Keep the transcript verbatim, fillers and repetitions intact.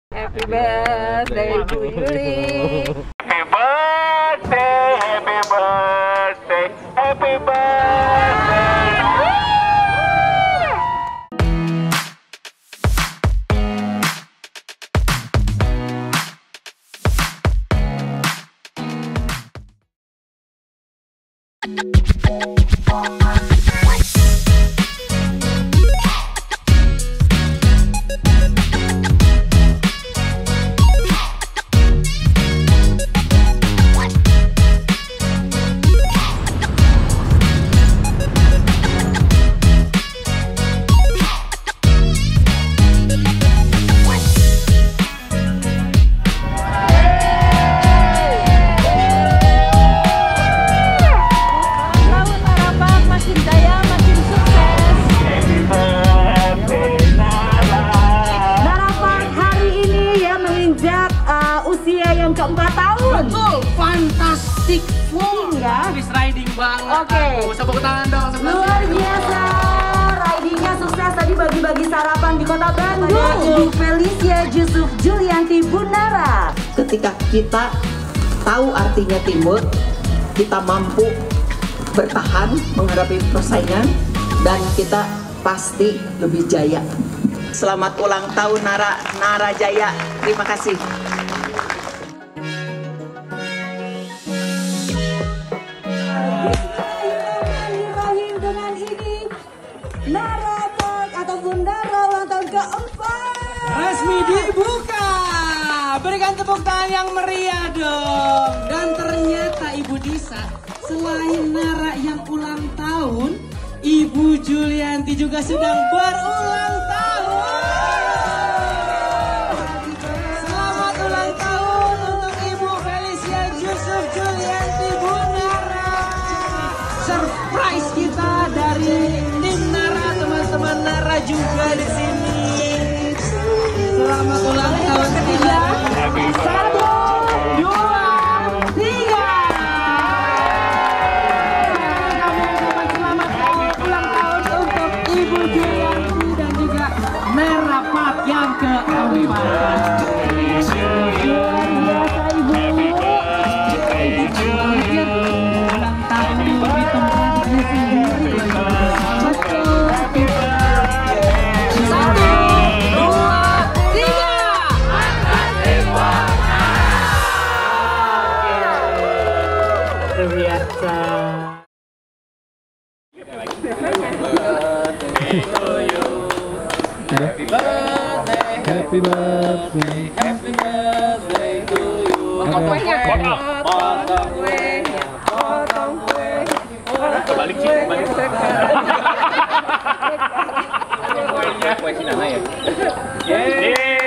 Happy birthday to Yuli. Happy birthday, happy birthday, happy birthday. Keempat tahun. Betul, fantastic four. Ya. Habis riding banget. Oke. Okay. Tepuk tangan dong. Luar biasa. Ridingnya sukses tadi bagi-bagi sarapan di kota Bandung. Ibu Felicia Yusuf Julianti Bunara. Ketika kita tahu artinya teamwork, kita mampu bertahan menghadapi persaingan dan kita pasti lebih jaya. Selamat ulang tahun Nara, Nara Jaya. Terima kasih. Dengan ini Nara Park ataupun Nara ulang tahun keempat Resmi dibuka. Berikan tepuk tangan yang meriah dong. Dan ternyata Ibu Disa, selain Nara yang ulang tahun, Ibu Julianti juga sedang berulang tahun. Selamat ulang tahun untuk Ibu Felicia Yusuf Julianti Bunara. Surprise kita dari tim Nara, teman-teman Nara juga di sini. Selamat ulang tahun ketiga. Satu, dua, tiga. Selamat ulang tahun untuk Ibu Julianti dan juga Nara Park yang keempat. Luar biasa Ibu. Ulang tahun di tempatnya sendiri. Betul. Satu, dua, tiga. Terbiasa. Happy birthday, happy birthday, happy birthday to you. Potong kuenya. Potong. Potong kue. Potong kue. Balik sih, balik. Kuenya. Kue Cina ya. Yeay.